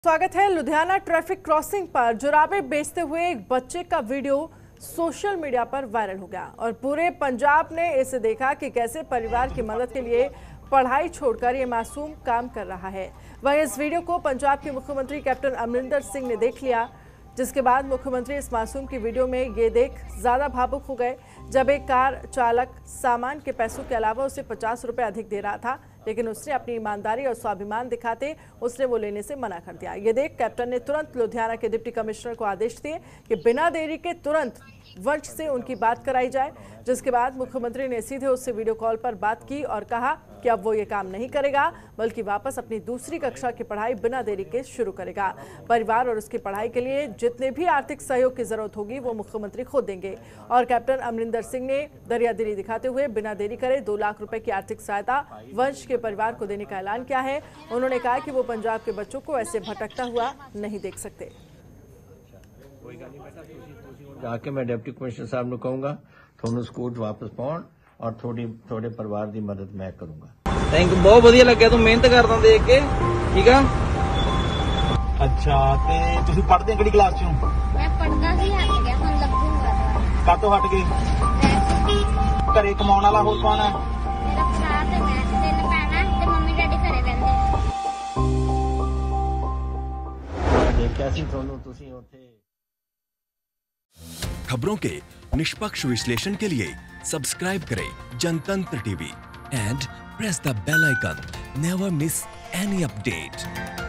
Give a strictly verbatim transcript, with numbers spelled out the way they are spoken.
स्वागत है। Ludhiana traffic crossing पर जुराबे बेचते हुए एक बच्चे का वीडियो सोशल मीडिया पर वायरल हो गया और पूरे पंजाब ने इसे देखा कि कैसे परिवार की मदद के लिए पढ़ाई छोड़कर ये मासूम काम कर रहा है। वहीं इस वीडियो को पंजाब के मुख्यमंत्री कैप्टन अमरिंदर सिंह ने देख लिया, जिसके बाद मुख्यमंत्री इस मासूम की वीडियो में ये देख ज्यादा भावुक हो गए। जब एक कार चालक सामान के पैसों के अलावा उसे पचास रुपए अधिक दे रहा था, लेकिन उसने अपनी ईमानदारी और स्वाभिमान दिखाते उसने वो लेने से मना कर दिया। ये देख कैप्टन ने तुरंत लुधियाना के डिप्टी कमिश्नर को आदेश दिए कि बिना देरी के तुरंत वंश से उनकी बात कराई जाए, जिसके बाद मुख्यमंत्री ने सीधे उससे वीडियो कॉल पर बात की और कहा कि अब वो ये काम नहीं करेगा, बल्कि वापस अपनी दूसरी कक्षा की पढ़ाई बिना देरी के शुरू करेगा। परिवार और उसकी पढ़ाई के लिए जितने भी आर्थिक सहयोग की जरूरत होगी वो मुख्यमंत्री खुद देंगे। और कैप्टन अमरिंदर सिंह ने दरियादिली दिखाते हुए बिना देरी करे दो लाख रुपए की आर्थिक सहायता वंश के परिवार को देने का ऐलान किया है। उन्होंने कहा कि वो पंजाब के बच्चों को ऐसे भटकता हुआ नहीं देख सकते। जाके मैं डिप्टी कमिश्नर साहब ਨੂੰ कहूंगा ਤੁਹਾਨੂੰ ਸਕੂਲ ਵਾਪਸ ਪਾਉਣ ਔਰ ਤੁਹਾਡੀ ਤੁਹਾਡੇ ਪਰਿਵਾਰ ਦੀ ਮਦਦ ਮੈਂ ਕਰੂੰਗਾ। ਥੈਂਕ ਯੂ, ਬਹੁਤ ਵਧੀਆ ਲੱਗਿਆ ਤੂੰ ਮਿਹਨਤ ਕਰਦਾ ਦੇਖ ਕੇ। ਠੀਕ ਆ। ਅੱਛਾ, ਤੇ ਤੁਸੀਂ ਪੜ੍ਹਦੇ ਕਿਹੜੀ ਕਲਾਸ ਚੋਂ? ਮੈਂ ਪੜ੍ਹਦਾ ਸੀ, ਹਟ ਗਿਆ, ਹੁਣ ਲੱਗੂਗਾ। ਕਾਹਤੋਂ ਹਟ ਗਏ? ਘਰੇ ਕਮਾਉਣ ਵਾਲਾ ਹੋਰ ਕੌਣ ਹੈ? ਮੇਰਾ ਭਰਾ ਤੇ ਮੈਂ, ਤਿੰਨ ਭੈਣਾਂ ਤੇ ਮੰਮੀ ਡੈਡੀ ਘਰੇ ਰਹਿੰਦੇ। ਦੇਖਿਆ ਸੀ ਤੁਹਾਨੂੰ ਤੁਸੀਂ ਉੱਥੇ। खबरों के निष्पक्ष विश्लेषण के लिए सब्सक्राइब करें Jantantra TV and press the bell icon. Never miss any update.